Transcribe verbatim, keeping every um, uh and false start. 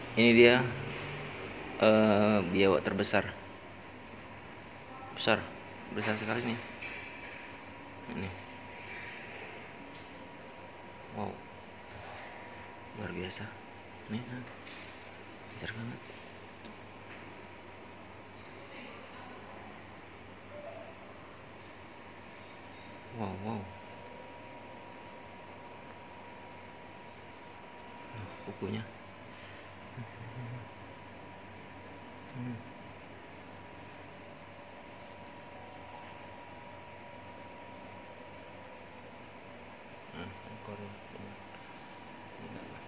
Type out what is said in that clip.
Ini dia uh, biawak terbesar. Besar, besar sekali nih. Ini. Wow. Luar biasa. Nih, nah. Besar banget. Wow, wow. Nah, kukunya. Hmm. Nah, ekornya.